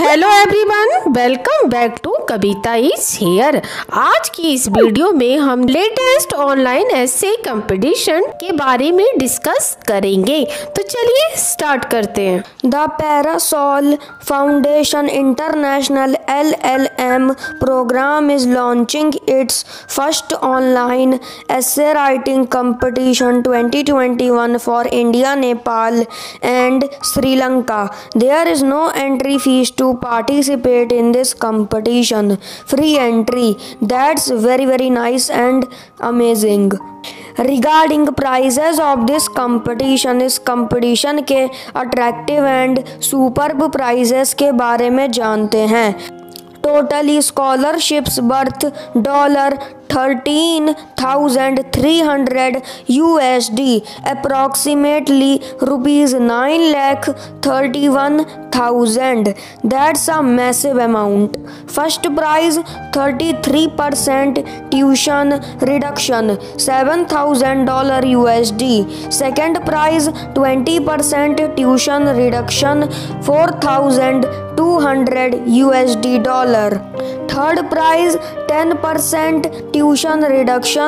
Hello everyone, welcome back to Kavita is here. आज की इस वीडियो में हम लेटेस्ट ऑनलाइन एसे कंपटीशन के बारे में डिस्कस करेंगे। तो चलिए स्टार्ट करते हैं। The parasol foundation international LLM program is launching its first online essay writing competition 2021 for India, Nepal and Sri Lanka. There is no entry fees to participate in this competition. Free entry. That's very nice and amazing. Regarding prizes of this competition, इस competition के attractive and superb prizes के बारे में जानते हैं। Totally scholarships worth $13,300 USD, approximately ₹9,31,000. That's a massive amount. First prize 33% tuition reduction, $7,000 USD. Second prize 20% tuition reduction, $4,200 USD. Third prize 10% tuition reduction,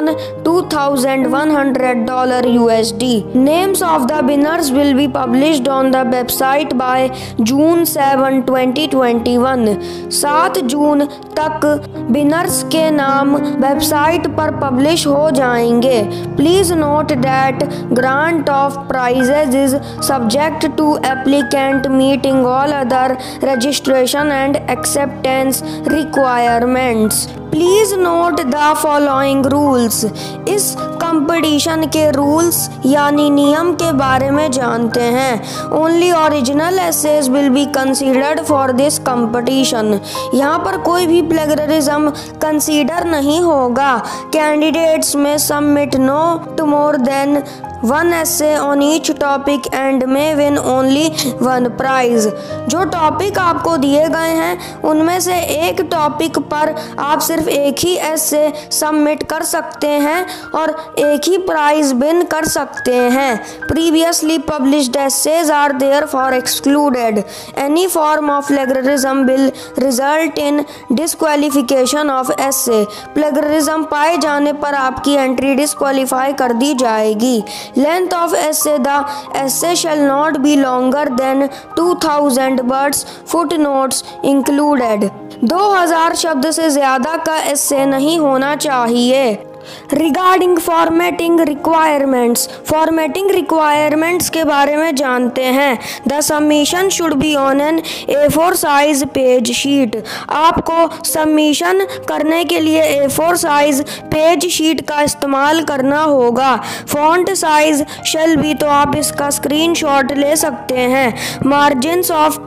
$2,100 USD. Names of the winners will be published on the website by June 7, 2021. 7 जून तक winners के नाम website पर publish हो जाएंगे। Please note that grant of prizes is subject to applicant meeting all other registration and acceptance requirements. Please note the following rules. इस competition के rules यानी नियम के बारे में जानते हैं। Only original essays will be considered for this competition. यहाँ पर कोई भी प्लेगरिज्म कंसीडर नहीं होगा। कैंडिडेट्स में submit no more than one essay on each topic and may win only one prize। जो टॉपिक आपको दिए गए हैं उनमें से एक टॉपिक पर आप सिर्फ एक ही एसे सबमिट कर सकते हैं और एक ही प्राइज विन कर सकते हैं। Previously published essays are there for excluded. Any form of plagiarism will result in disqualification of essay. Plagiarism पाए जाने पर आपकी एंट्री डिस्क्वालीफाई कर दी जाएगी। Length of essay: the essay shall not be longer than 2000 words, footnotes included। 2000 शब्द से ज्यादा का एसे नहीं होना चाहिए। Regarding formatting requirements, formatting requirements के बारे में जानते हैं। The submission should be on an A4 size page sheet. आपको सबमिशन करने के लिए A4 साइज पेज शीट का इस्तेमाल करना होगा। फॉन्ट साइज शेल बी, तो आप इसका स्क्रीनशॉट ले सकते हैं। Margins of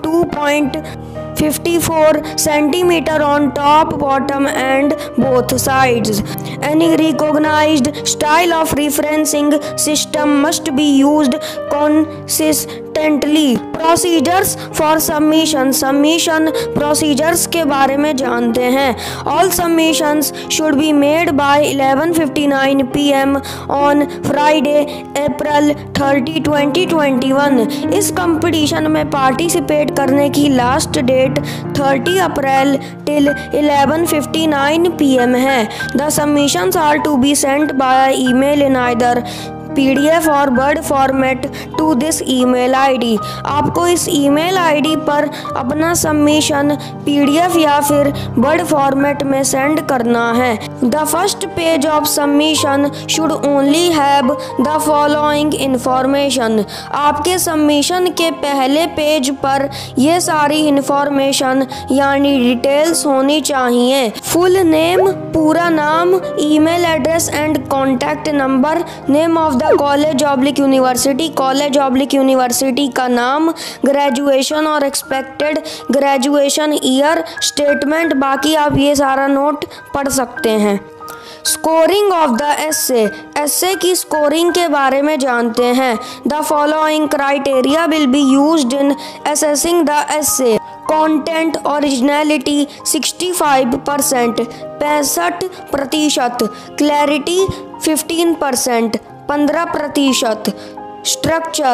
2.54 centimeter on top, bottom and both sides. Any recognized style of referencing system must be used consistently. Procedures for submission, submission procedures के बारे में जानते हैं। All submissions should be made by 11:59 PM on Friday, April 30, 2021। इस competition में participate करने की last date 30 अप्रैल till 11:59 PM है। The submissions are to be sent by email in either PDF और word format to this email ID। आपको इस email ID पर अपना सबमिशन PDF या फिर वर्ड फॉर्मेट में सेंड करना है। The first page of submission should only have the following information. आपके सबमिशन के पहले पेज पर ये सारी इंफॉर्मेशन यानी डिटेल्स होनी चाहिए। फुल नेम, पूरा नाम, email address and contact number, name of the college oblique university, college oblique university का नाम, ग्रेजुएशन और एक्सपेक्टेड ग्रेजुएशन ईयर, स्टेटमेंट। बाकी आप ये सारा नोट पढ़ सकते हैं। Scoring of the essay, essay की स्कोरिंग के बारे में जानते हैं। The following criteria will be used in assessing the essay. Content originality 65%, 65%। Clarity 15%, 15%। Structure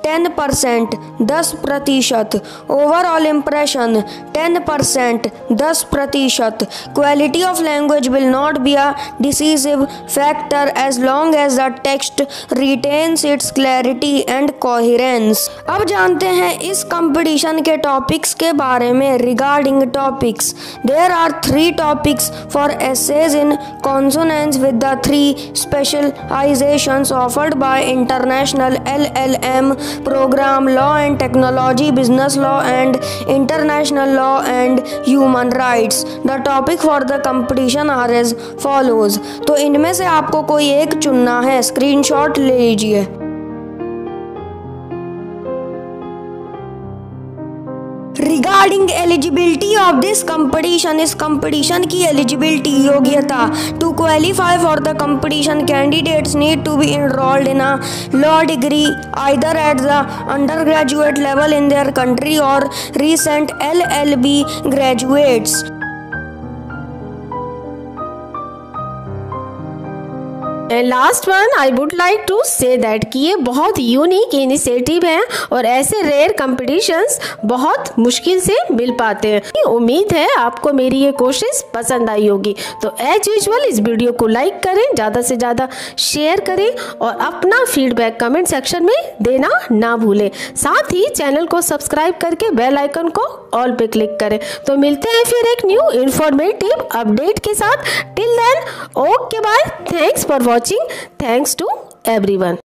10%, 10%, overall impression 10%, 10%. Quality of language will not be a decisive factor as long as the text retains its clarity and coherence. अब जानते हैं इस competition के topics के बारे में. Regarding topics, there are 3 topics for essays in consonance with the 3 specializations offered by International LLM program: Law and Technology, Business Law and International Law and Human Rights. The topic for the competition are as follows. तो इनमें से आपको कोई एक चुनना है. Screenshot ले लीजिए. Regarding eligibility of this competition, इस कंपटीशन की एलिजिबिलिटी योग्यता. To qualify for the competition candidates need to be enrolled in a law degree either at the undergraduate level in their country or recent LLB graduates. And last one I would like to say that कि ये बहुत unique initiative है और ऐसे rare competitions बहुत मुश्किल से मिल पाते हैं. उम्मीद है आपको मेरी ये कोशिश पसंद आई होगी. तो एज यूजुअल इस वीडियो को लाइक करें, ज़्यादा से ज़्यादा शेयर करें और अपना फीडबैक कमेंट सेक्शन में देना ना भूलें. साथ ही चैनल को सब्सक्राइब करके बेल आइकन को ऑल पे क्लिक करें. तो मिलते हैं फिर एक न्यू इंफॉर्मेटिव अपडेट के साथ. Till then okay bye. Thanks for watching. Thanks to everyone.